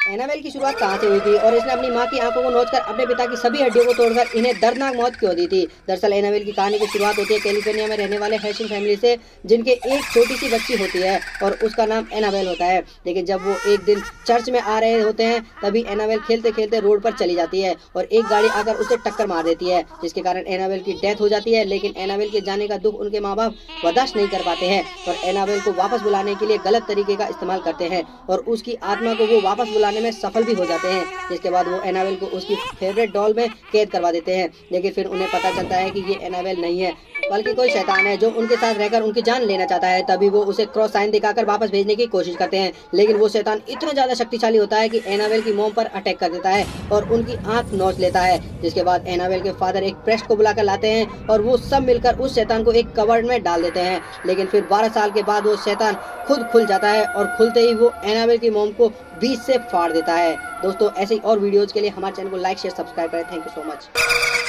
Annabelle की शुरुआत कहाँ से हुई थी और इसने अपनी माँ की आंखों को नोचकर अपने पिता की सभी हड्डियों को तोड़कर इन्हें दर्दनाक मौत क्यों दी थी। दरअसल एनाबेल की कहानी की शुरुआत होती है कैलिफोर्निया में रहने वाले हैशिंग फैमिली से, जिनके एक छोटी सी बच्ची होती है और उसका नाम एनाबेल होता है। लेकिन जब वो एक दिन चर्च में आ रहे होते हैं तभी एनाबेल खेलते खेलते रोड पर चली जाती है और एक गाड़ी आकर उसे टक्कर मार देती है, जिसके कारण एनाबेल की डेथ हो जाती है। लेकिन एनाबेल के जाने का दुख उनके माँ बाप बर्दाश्त नहीं कर पाते हैं और एनाबेल को वापस बुलाने के लिए गलत तरीके का इस्तेमाल करते हैं और उसकी आत्मा को वो वापस बुलाने में सफल भी हो जाते हैं। जिसके बाद वो एनाबेल को उसकी फेवरेट डॉल में कैद करवा देते हैं। लेकिन फिर उन्हें पता चलता है कि ये एनाबेल नहीं है बल्कि कोई शैतान है जो उनके साथ रहकर उनकी जान लेना चाहता है। तभी वो उसे क्रॉस साइन दिखाकर वापस भेजने की कोशिश करते हैं, लेकिन वो शैतान इतना ज्यादा शक्तिशाली होता है कि एनाबेल की मॉम पर अटैक कर देता है और उनकी आंख नोच लेता है। जिसके बाद एनाबेल के फादर एक प्रेस्ट को बुलाकर लाते हैं और वो सब मिलकर उस शैतान को एक कवर्ड में डाल देते हैं। लेकिन फिर 12 साल के बाद वो शैतान खुद खुल जाता है और खुलते ही वो एनाबेल की मॉम को बीच से फाड़ देता है। दोस्तों ऐसे ही और वीडियोज के लिए हमारे चैनल को लाइक शेयर सब्सक्राइब करें। Thank you so much.